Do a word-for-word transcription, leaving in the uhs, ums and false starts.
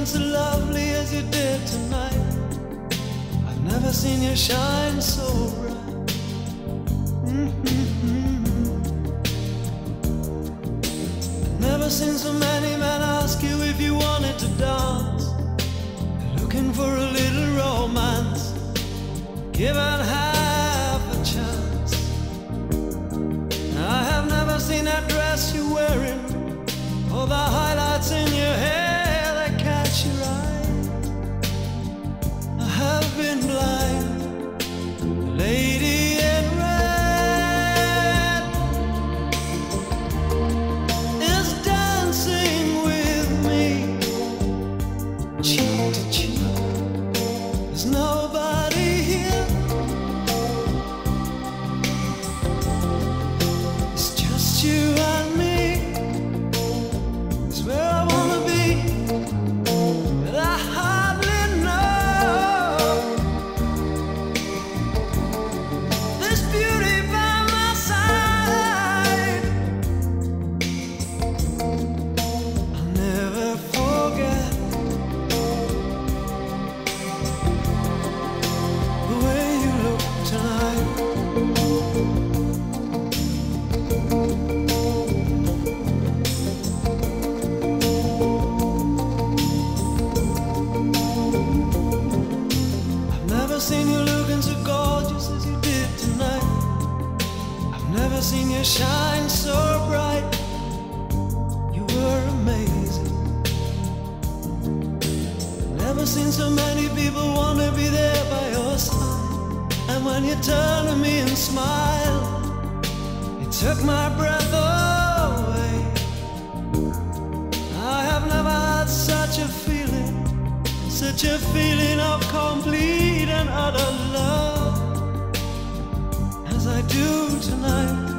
looking so lovely as you did tonight. I've never seen you shine so bright. Mm-hmm. I've never seen so many men ask you if you wanted to dance. They're looking for a little romance, given half a chance. I have never seen that dress you're wearing, or the highlights in your hair that catch your eye. I have been blind. The lady in red is dancing with me, cheek to cheek. There's nobody here. It's just you and me. It's where I wanna be, but I hardly know. This beauty by my side, I'll never forget the way you look tonight. I've never seen you looking so gorgeous as you did tonight. I've never seen you shine so bright. You were amazing. Never seen so many people want to be there by your side. And when you turn to me and smile, it took my breath away. I have never had such a feeling, such a feeling of complete and utter love as I do tonight.